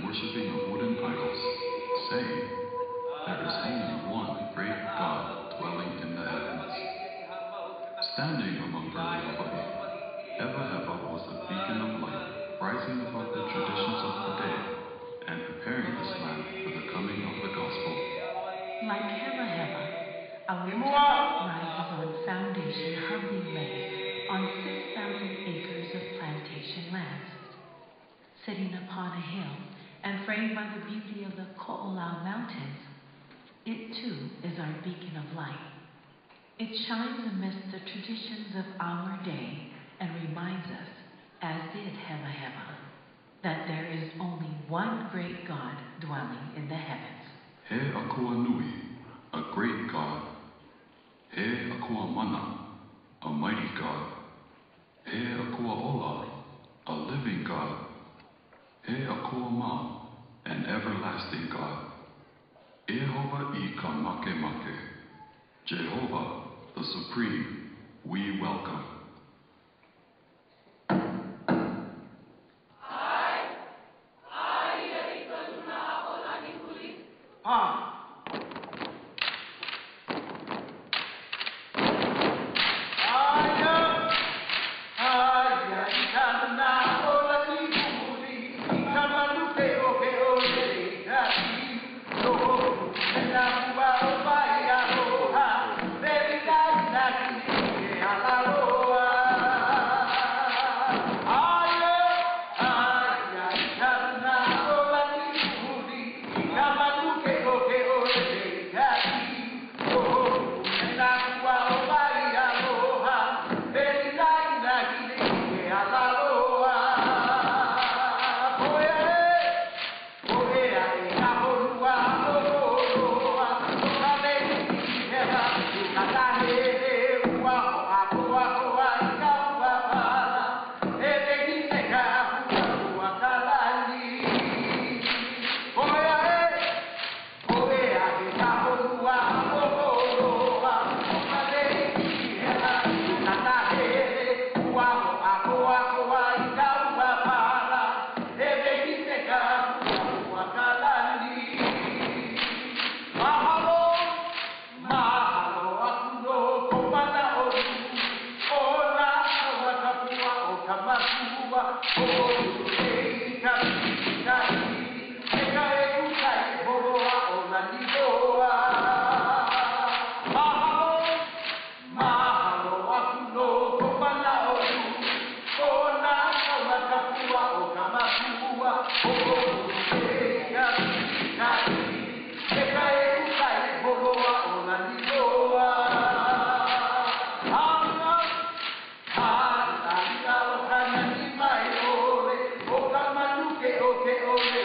worshipping of wooden idols, saying, "There is only one great God dwelling in the heavens." Standing among early Hawaii, Hewahewa was a beacon of light, rising above the traditions of the day and preparing this land for the coming of the gospel. Like Hewahewa, our temple rises on foundation humbly laid on 6,000 acres of plantation lands. Sitting upon a hill and framed by the beauty of the Ko'olau Mountains, it too is our beacon of light. It shines amidst the traditions of our day and reminds us, as did Hewahewa, that there is only one great God dwelling in the heavens. He Akua Nui, a great God. He Akua Mana, a mighty God. He Akua Ola, a living God. He Akua Ma, an everlasting God. Jehovah I ka make make. Jehovah, the Supreme, we welcome. Okay.